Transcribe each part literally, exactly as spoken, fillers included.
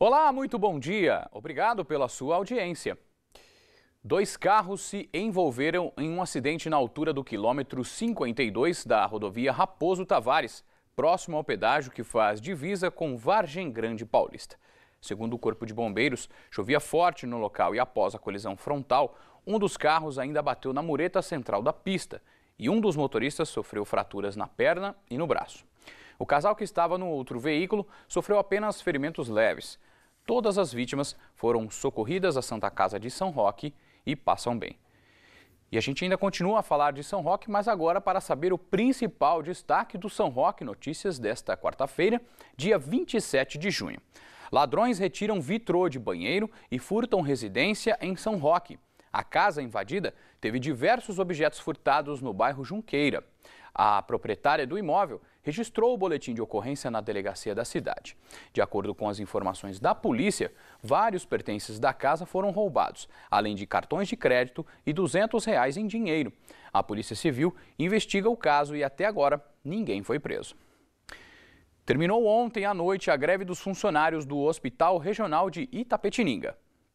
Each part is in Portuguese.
Olá, muito bom dia. Obrigado pela sua audiência. Dois carros se envolveram em um acidente na altura do quilômetro cinquenta e dois da rodovia Raposo Tavares, próximo ao pedágio que faz divisa com Vargem Grande Paulista. Segundo o Corpo de Bombeiros, chovia forte no local e após a colisão frontal, um dos carros ainda bateu na mureta central da pista e um dos motoristas sofreu fraturas na perna e no braço. O casal que estava no outro veículo sofreu apenas ferimentos leves. Todas as vítimas foram socorridas à Santa Casa de São Roque e passam bem. E a gente ainda continua a falar de São Roque, mas agora para saber o principal destaque do São Roque Notícias desta quarta-feira, dia vinte e sete de junho. Ladrões retiram vitrô de banheiro e furtam residência em São Roque. A casa invadida teve diversos objetos furtados no bairro Junqueira. A proprietária do imóvel registrou o boletim de ocorrência na delegacia da cidade. De acordo com as informações da polícia, vários pertences da casa foram roubados, além de cartões de crédito e duzentos reais em dinheiro. A Polícia Civil investiga o caso e até agora ninguém foi preso. Terminou ontem à noite a greve dos funcionários do Hospital Regional de Itapetininga.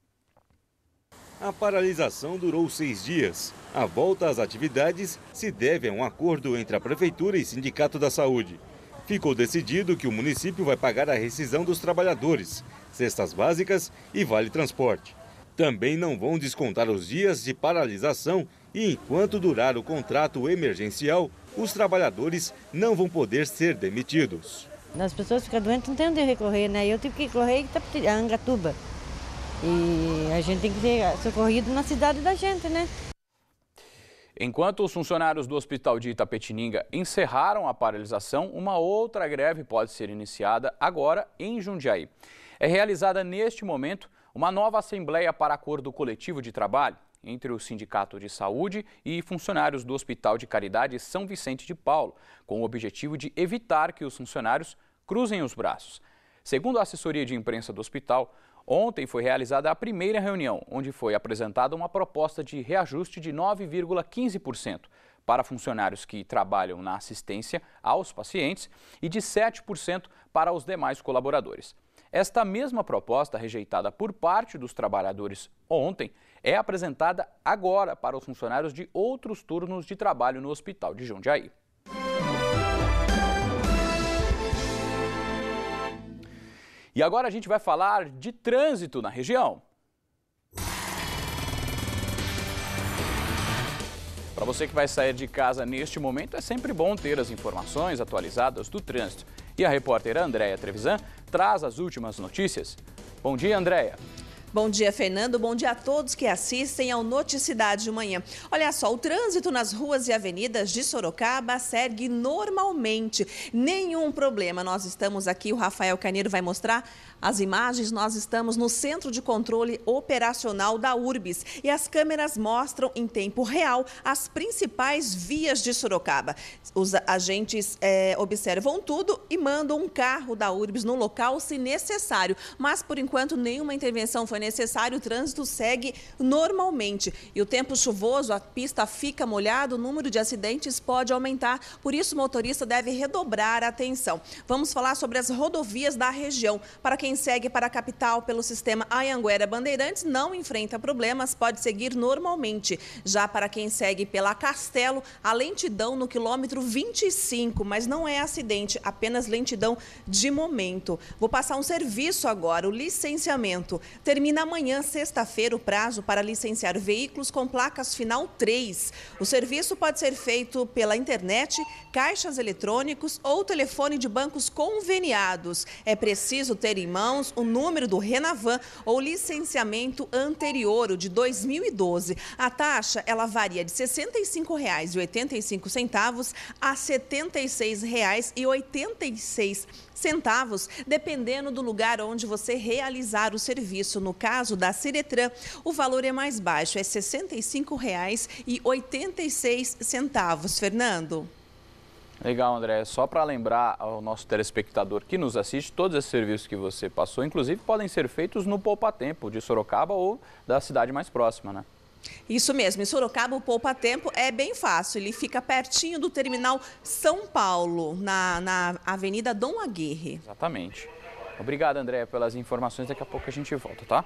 A paralisação durou seis dias. A volta às atividades se deve a um acordo entre a Prefeitura e Sindicato da Saúde. Ficou decidido que o município vai pagar a rescisão dos trabalhadores, cestas básicas e vale transporte. Também não vão descontar os dias de paralisação e, enquanto durar o contrato emergencial, os trabalhadores não vão poder ser demitidos. As pessoas ficam doentes, não tem onde recorrer, né? Eu tive que correr em Angatuba. E a gente tem que ser socorrido na cidade da gente, né? Enquanto os funcionários do Hospital de Itapetininga encerraram a paralisação, uma outra greve pode ser iniciada agora em Jundiaí. É realizada neste momento uma nova assembleia para acordo coletivo de trabalho entre o Sindicato de Saúde e funcionários do Hospital de Caridade São Vicente de Paulo, com o objetivo de evitar que os funcionários cruzem os braços. Segundo a assessoria de imprensa do hospital, ontem foi realizada a primeira reunião, onde foi apresentada uma proposta de reajuste de nove vírgula quinze por cento para funcionários que trabalham na assistência aos pacientes e de sete por cento para os demais colaboradores. Esta mesma proposta, rejeitada por parte dos trabalhadores ontem, é apresentada agora para os funcionários de outros turnos de trabalho no Hospital de Jundiaí. E agora a gente vai falar de trânsito na região. Para você que vai sair de casa neste momento, é sempre bom ter as informações atualizadas do trânsito. E a repórter Andréia Trevisan traz as últimas notícias. Bom dia, Andréia. Bom dia, Fernando. Bom dia a todos que assistem ao Noticidade de Manhã. Olha só, o trânsito nas ruas e avenidas de Sorocaba segue normalmente. Nenhum problema. Nós estamos aqui, o Rafael Carneiro vai mostrar as imagens. Nós estamos no Centro de Controle Operacional da Urbis e as câmeras mostram em tempo real as principais vias de Sorocaba. Os agentes é, observam tudo e mandam um carro da Urbis no local se necessário. Mas, por enquanto, nenhuma intervenção foi necessária. O trânsito segue normalmente. E o tempo chuvoso, a pista fica molhada, o número de acidentes pode aumentar. Por isso, o motorista deve redobrar a atenção. Vamos falar sobre as rodovias da região. Para quem segue para a capital pelo sistema Anhanguera Bandeirantes, não enfrenta problemas, pode seguir normalmente. Já para quem segue pela Castelo, a lentidão no quilômetro vinte e cinco, mas não é acidente, apenas lentidão de momento. Vou passar um serviço agora, o licenciamento. Termina amanhã, sexta-feira, o prazo para licenciar veículos com placas final três. O serviço pode ser feito pela internet, caixas eletrônicos ou telefone de bancos conveniados. É preciso ter em mãos o número do Renavan ou licenciamento anterior, o de dois mil e doze. A taxa, ela varia de sessenta e cinco reais e oitenta e cinco centavos a setenta e seis reais e oitenta e seis centavos, dependendo do lugar onde você realizar o serviço. No caso da Ciretran, o valor é mais baixo, é sessenta e cinco reais e oitenta e seis centavos. Fernando? Legal, André. Só para lembrar ao nosso telespectador que nos assiste, todos esses serviços que você passou, inclusive, podem ser feitos no Poupa Tempo de Sorocaba ou da cidade mais próxima, né? Isso mesmo, em Sorocaba o Poupa Tempo é bem fácil, ele fica pertinho do terminal São Paulo, na, na Avenida Dom Aguirre. Exatamente. Obrigado, André, pelas informações. Daqui a pouco a gente volta, tá?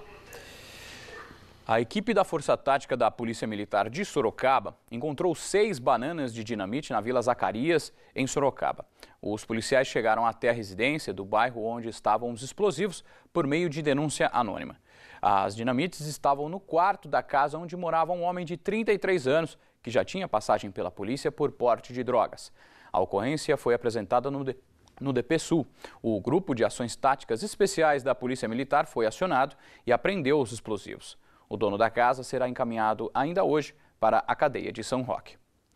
A equipe da Força Tática da Polícia Militar de Sorocaba encontrou seis bananas de dinamite na Vila Zacarias, em Sorocaba. Os policiais chegaram até a residência do bairro onde estavam os explosivos por meio de denúncia anônima. As dinamites estavam no quarto da casa onde morava um homem de trinta e três anos, que já tinha passagem pela polícia por porte de drogas. A ocorrência foi apresentada no, no D P Sul. O Grupo de Ações Táticas Especiais da Polícia Militar foi acionado e apreendeu os explosivos. O dono da casa será encaminhado ainda hoje para a cadeia de São Roque.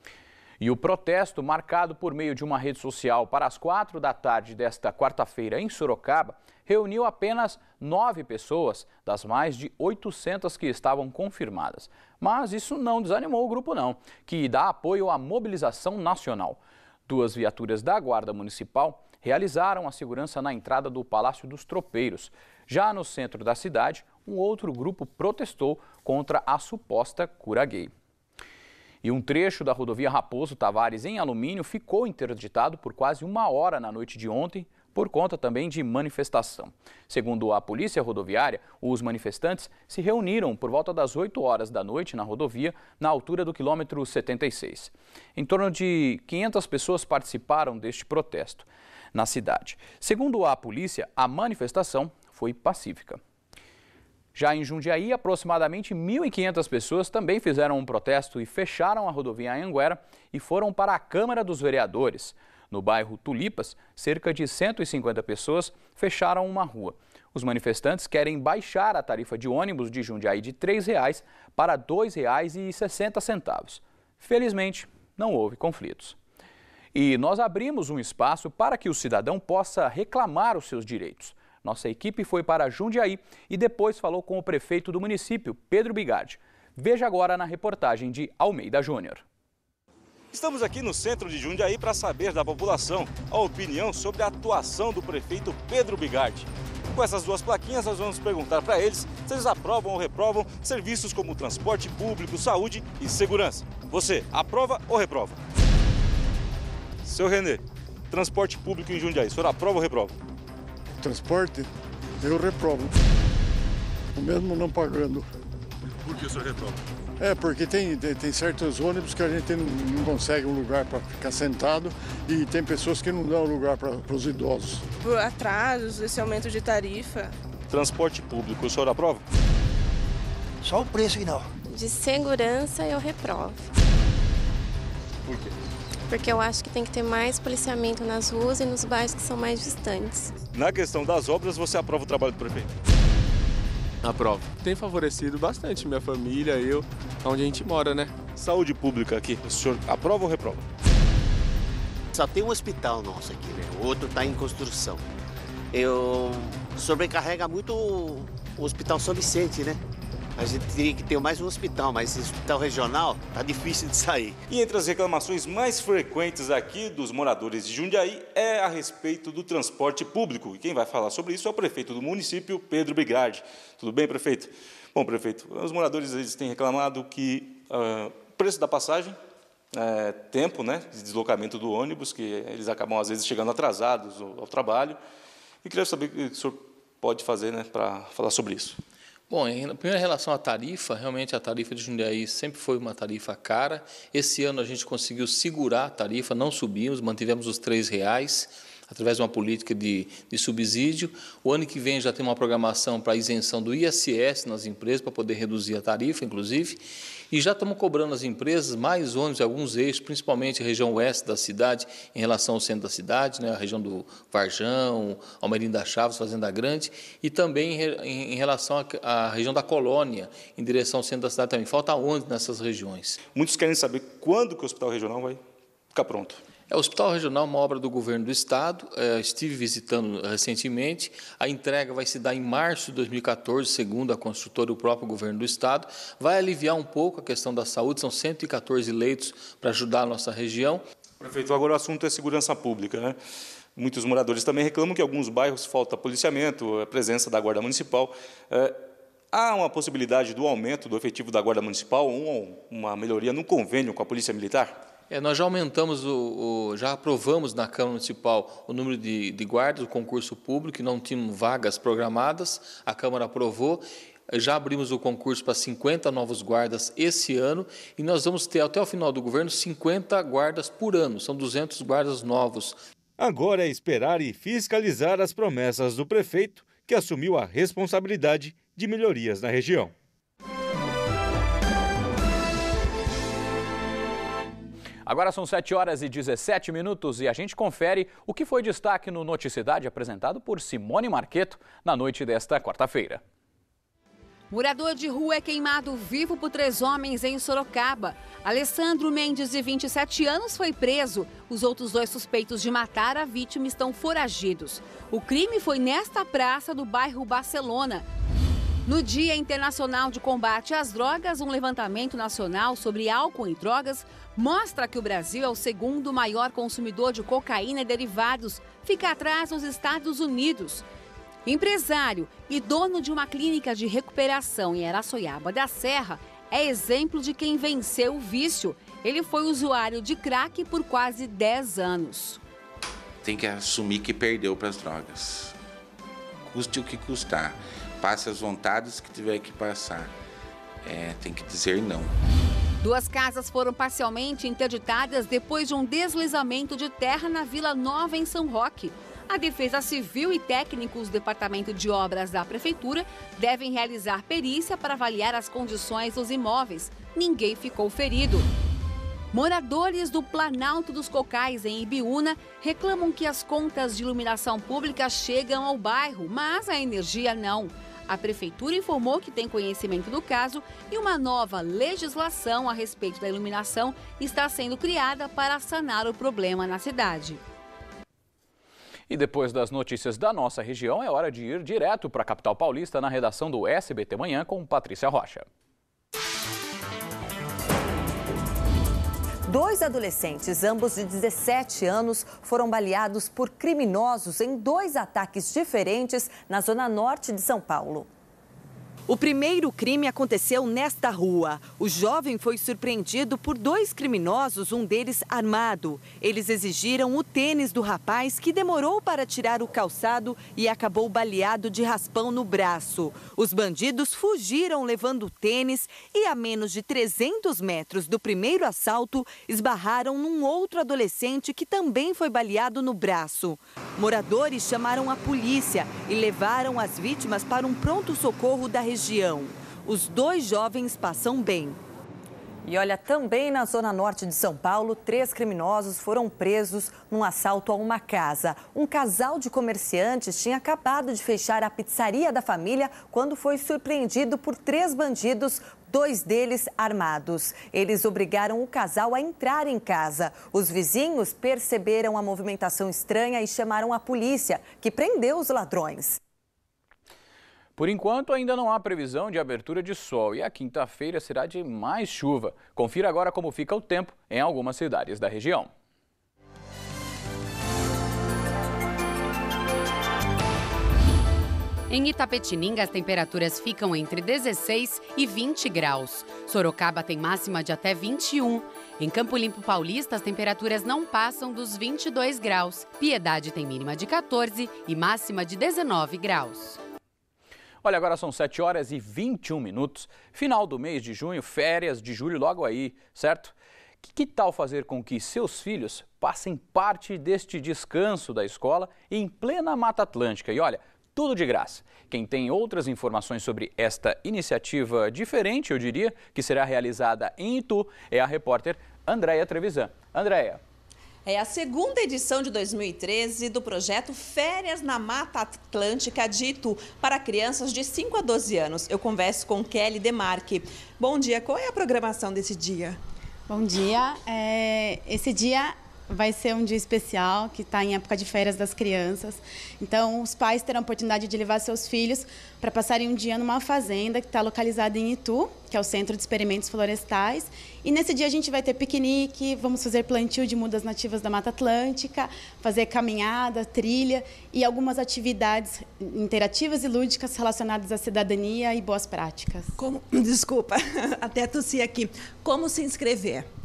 E o protesto, marcado por meio de uma rede social para as quatro da tarde desta quarta-feira em Sorocaba, reuniu apenas nove pessoas das mais de oitocentas que estavam confirmadas. Mas isso não desanimou o grupo não, que dá apoio à mobilização nacional. Duas viaturas da Guarda Municipal realizaram a segurança na entrada do Palácio dos Tropeiros. Já no centro da cidade, um outro grupo protestou contra a suposta cura gay. E um trecho da rodovia Raposo Tavares em alumínio ficou interditado por quase uma hora na noite de ontem, por conta também de manifestação. Segundo a Polícia Rodoviária, os manifestantes se reuniram por volta das oito horas da noite na rodovia, na altura do quilômetro setenta e seis. Em torno de quinhentas pessoas participaram deste protesto na cidade. Segundo a polícia, a manifestação foi pacífica. Já em Jundiaí, aproximadamente mil e quinhentas pessoas também fizeram um protesto e fecharam a rodovia Anhanguera e foram para a Câmara dos Vereadores. No bairro Tulipas, cerca de cento e cinquenta pessoas fecharam uma rua. Os manifestantes querem baixar a tarifa de ônibus de Jundiaí de três reais para dois reais e sessenta centavos. Felizmente, não houve conflitos. E nós abrimos um espaço para que o cidadão possa reclamar os seus direitos. Nossa equipe foi para Jundiaí e depois falou com o prefeito do município, Pedro Bigardi. Veja agora na reportagem de Almeida Júnior. Estamos aqui no centro de Jundiaí para saber da população a opinião sobre a atuação do prefeito Pedro Bigardi. Com essas duas plaquinhas, nós vamos perguntar para eles se eles aprovam ou reprovam serviços como transporte público, saúde e segurança. Você aprova ou reprova? Seu Renê, transporte público em Jundiaí, o senhor aprova ou reprova? Transporte, eu reprovo, mesmo não pagando. Por que o senhor reprova? É, porque tem, tem, tem certos ônibus que a gente não, não consegue um lugar para ficar sentado e tem pessoas que não dão lugar para os idosos. Por atrasos, esse aumento de tarifa. Transporte público, o senhor aprova? Só o preço que não. De segurança eu reprovo. Por quê? Porque eu acho que tem que ter mais policiamento nas ruas e nos bairros que são mais distantes. Na questão das obras, você aprova o trabalho do prefeito? Aprovo. Tem favorecido bastante minha família, eu, onde a gente mora, né? Saúde pública aqui, o senhor aprova ou reprova? Só tem um hospital nosso aqui, né? O outro está em construção. Eu sobrecarrega muito o Hospital São Vicente, né? A gente teria que ter mais um hospital, mas esse hospital regional tá difícil de sair. E entre as reclamações mais frequentes aqui dos moradores de Jundiaí é a respeito do transporte público. E quem vai falar sobre isso é o prefeito do município, Pedro Bigardi. Tudo bem, prefeito? Bom, prefeito, os moradores eles têm reclamado que o uh, preço da passagem, uh, tempo, né, de deslocamento do ônibus, que eles acabam às vezes chegando atrasados ao, ao trabalho. E queria saber o que o senhor pode fazer, né, para falar sobre isso. Bom, em primeira relação à tarifa, realmente a tarifa de Jundiaí sempre foi uma tarifa cara. Esse ano a gente conseguiu segurar a tarifa, não subimos, mantivemos os três reais, através de uma política de, de subsídio. O ano que vem já tem uma programação para isenção do I S S nas empresas, para poder reduzir a tarifa, inclusive. E já estamos cobrando as empresas mais ônibus em alguns eixos, principalmente a região oeste da cidade, em relação ao centro da cidade, né, a região do Varjão, Almeirim das Chaves, Fazenda Grande, e também em, em relação à região da Colônia, em direção ao centro da cidade também. Falta ônibus nessas regiões. Muitos querem saber quando que o Hospital Regional vai ficar pronto. É, o Hospital Regional é uma obra do governo do Estado, é, estive visitando recentemente, a entrega vai se dar em março de dois mil e quatorze, segundo a construtora e o próprio governo do Estado, vai aliviar um pouco a questão da saúde, são cento e quatorze leitos para ajudar a nossa região. Prefeito, agora o assunto é segurança pública, né? Muitos moradores também reclamam que em alguns bairros falta policiamento, a presença da Guarda Municipal. É, há uma possibilidade do aumento do efetivo da Guarda Municipal ou uma melhoria no convênio com a Polícia Militar? É, nós já aumentamos, o, o, já aprovamos na Câmara Municipal o número de, de guardas do concurso público, não tínhamos vagas programadas, a Câmara aprovou. Já abrimos o concurso para cinquenta novos guardas esse ano e nós vamos ter, até o final do governo, cinquenta guardas por ano. São duzentos guardas novos. Agora é esperar e fiscalizar as promessas do prefeito, que assumiu a responsabilidade de melhorias na região. Agora são sete horas e dezessete minutos e a gente confere o que foi destaque no Noticidade apresentado por Simone Marqueto na noite desta quarta-feira. Morador de rua é queimado vivo por três homens em Sorocaba. Alessandro Mendes, de vinte e sete anos, foi preso. Os outros dois suspeitos de matar a vítima estão foragidos. O crime foi nesta praça do bairro Barcelona. No Dia Internacional de Combate às Drogas, um levantamento nacional sobre álcool e drogas mostra que o Brasil é o segundo maior consumidor de cocaína e derivados. Fica atrás dos Estados Unidos. Empresário e dono de uma clínica de recuperação em Araçoiaba da Serra é exemplo de quem venceu o vício. Ele foi usuário de crack por quase dez anos. Tem que assumir que perdeu para as drogas. Custe o que custar. Passe as vontades que tiver que passar. É, tem que dizer não. Duas casas foram parcialmente interditadas depois de um deslizamento de terra na Vila Nova, em São Roque. A Defesa Civil e técnicos do Departamento de Obras da Prefeitura devem realizar perícia para avaliar as condições dos imóveis. Ninguém ficou ferido. Moradores do Planalto dos Cocais, em Ibiúna, reclamam que as contas de iluminação pública chegam ao bairro, mas a energia não. A Prefeitura informou que tem conhecimento do caso e uma nova legislação a respeito da iluminação está sendo criada para sanar o problema na cidade. E depois das notícias da nossa região, é hora de ir direto para a capital paulista na redação do S B T Manhã com Patrícia Rocha. Dois adolescentes, ambos de dezessete anos, foram baleados por criminosos em dois ataques diferentes na zona norte de São Paulo. O primeiro crime aconteceu nesta rua. O jovem foi surpreendido por dois criminosos, um deles armado. Eles exigiram o tênis do rapaz, que demorou para tirar o calçado e acabou baleado de raspão no braço. Os bandidos fugiram levando o tênis e, a menos de trezentos metros do primeiro assalto, esbarraram num outro adolescente que também foi baleado no braço. Moradores chamaram a polícia e levaram as vítimas para um pronto-socorro da região. região. Os dois jovens passam bem. E olha, também na zona norte de São Paulo, três criminosos foram presos num assalto a uma casa. Um casal de comerciantes tinha acabado de fechar a pizzaria da família quando foi surpreendido por três bandidos, dois deles armados. Eles obrigaram o casal a entrar em casa. Os vizinhos perceberam a movimentação estranha e chamaram a polícia, que prendeu os ladrões. Por enquanto, ainda não há previsão de abertura de sol e a quinta-feira será de mais chuva. Confira agora como fica o tempo em algumas cidades da região. Em Itapetininga, as temperaturas ficam entre dezesseis e vinte graus. Sorocaba tem máxima de até vinte e um. Em Campo Limpo Paulista, as temperaturas não passam dos vinte e dois graus. Piedade tem mínima de quatorze e máxima de dezenove graus. Olha, agora são sete horas e vinte e um minutos. Final do mês de junho, férias de julho logo aí, certo? Que, que tal fazer com que seus filhos passem parte deste descanso da escola em plena Mata Atlântica? E olha, tudo de graça. Quem tem outras informações sobre esta iniciativa diferente, eu diria, que será realizada em Itu, é a repórter Andréia Trevisan. Andréia. É a segunda edição de dois mil e treze do projeto Férias na Mata Atlântica de Itu, para crianças de cinco a doze anos. Eu converso com Kelly Demarque. Bom dia, qual é a programação desse dia? Bom dia, é, esse dia vai ser um dia especial, que está em época de férias das crianças. Então, os pais terão a oportunidade de levar seus filhos para passarem um dia numa fazenda que está localizada em Itu, que é o Centro de Experimentos Florestais. E nesse dia a gente vai ter piquenique, vamos fazer plantio de mudas nativas da Mata Atlântica, fazer caminhada, trilha e algumas atividades interativas e lúdicas relacionadas à cidadania e boas práticas. Como, desculpa, até tossi aqui. Como se inscrever?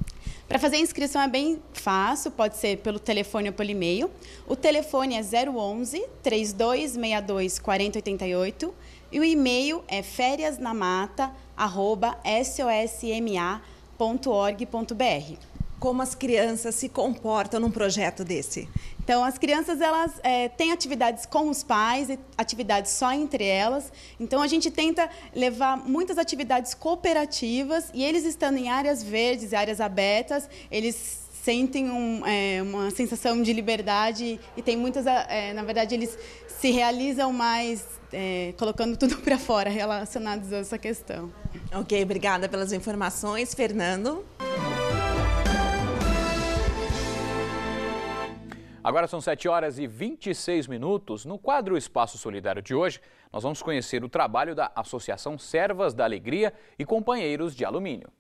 Para fazer a inscrição é bem fácil, pode ser pelo telefone ou pelo e-mail. O telefone é zero onze, três dois seis dois, quatro zero oito oito e o e-mail é fériasnamata arroba sosma ponto org ponto br. Como as crianças se comportam num projeto desse? Então, as crianças elas é, têm atividades com os pais, atividades só entre elas. Então, a gente tenta levar muitas atividades cooperativas e eles estando em áreas verdes, áreas abertas, eles sentem um, é, uma sensação de liberdade e tem muitas, é, na verdade, eles se realizam mais é, colocando tudo para fora relacionados a essa questão. Ok, obrigada pelas informações, Fernando. Agora são sete horas e vinte e seis minutos. No quadro Espaço Solidário de hoje, nós vamos conhecer o trabalho da Associação Servas da Alegria e Companheiros de Alumínio.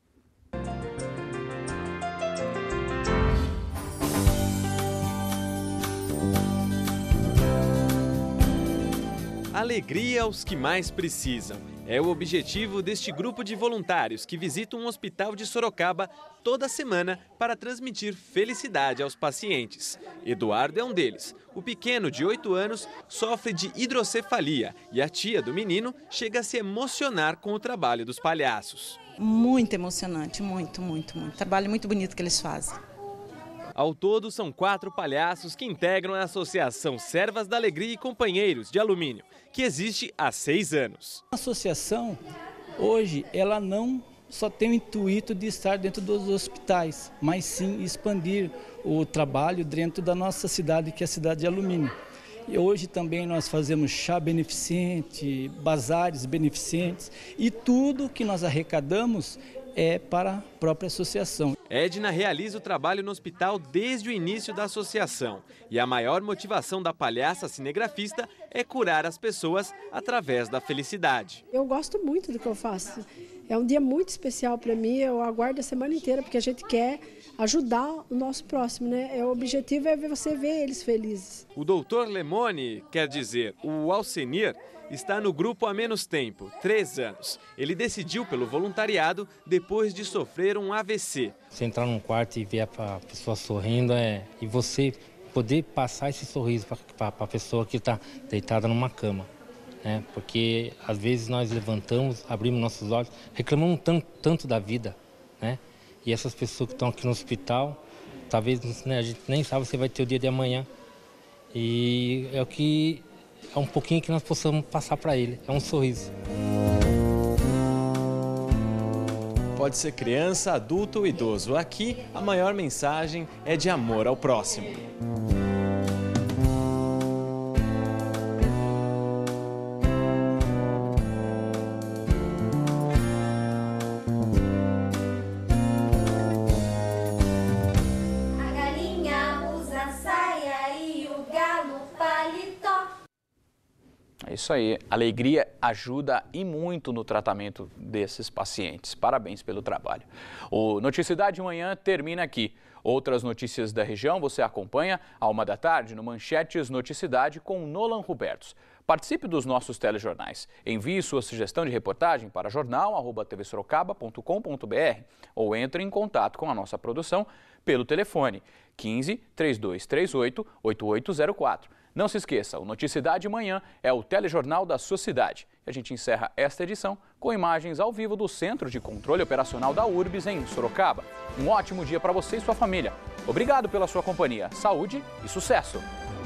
Alegria aos que mais precisam. É o objetivo deste grupo de voluntários que visitam um hospital de Sorocaba toda semana para transmitir felicidade aos pacientes. Eduardo é um deles. O pequeno, de oito anos, sofre de hidrocefalia e a tia do menino chega a se emocionar com o trabalho dos palhaços. Muito emocionante, muito, muito, muito. Trabalho muito bonito que eles fazem. Ao todo, são quatro palhaços que integram a Associação Servas da Alegria e Companheiros de Alumínio, que existe há seis anos. A associação, hoje, ela não só tem o intuito de estar dentro dos hospitais, mas sim expandir o trabalho dentro da nossa cidade, que é a cidade de Alumínio. E hoje também nós fazemos chá beneficente, bazares beneficentes e tudo que nós arrecadamos é para a própria associação. Edna realiza o trabalho no hospital desde o início da associação. E a maior motivação da palhaça cinegrafista é curar as pessoas através da felicidade. Eu gosto muito do que eu faço. É um dia muito especial para mim, eu aguardo a semana inteira, porque a gente quer ajudar o nosso próximo, né? O objetivo é ver você ver eles felizes. O doutor Lemone, quer dizer, o Alcenir, está no grupo há menos tempo, três anos. Ele decidiu pelo voluntariado depois de sofrer um A V C. Você entrar num quarto e ver a pessoa sorrindo é, e você poder passar esse sorriso para a pessoa que está deitada numa cama. Né? Porque às vezes nós levantamos, abrimos nossos olhos, reclamamos tanto, tanto da vida. Né? E essas pessoas que estão aqui no hospital, talvez né, a gente nem sabe se vai ter o dia de amanhã. E é o que... é um pouquinho que nós possamos passar para ele, é um sorriso. Pode ser criança, adulto ou idoso. Aqui, a maior mensagem é de amor ao próximo. É isso aí, alegria ajuda e muito no tratamento desses pacientes. Parabéns pelo trabalho. O Noticidade de Manhã termina aqui. Outras notícias da região você acompanha à uma da tarde no Manchetes Noticidade com Nolan Robertos. Participe dos nossos telejornais. Envie sua sugestão de reportagem para jornal arroba t v sorocaba ponto com ponto b r ou entre em contato com a nossa produção pelo telefone quinze, três dois três oito, oito oito zero quatro. Não se esqueça, o Noticidade de Manhã é o telejornal da sua cidade. E a gente encerra esta edição com imagens ao vivo do Centro de Controle Operacional da URBS em Sorocaba. Um ótimo dia para você e sua família. Obrigado pela sua companhia. Saúde e sucesso!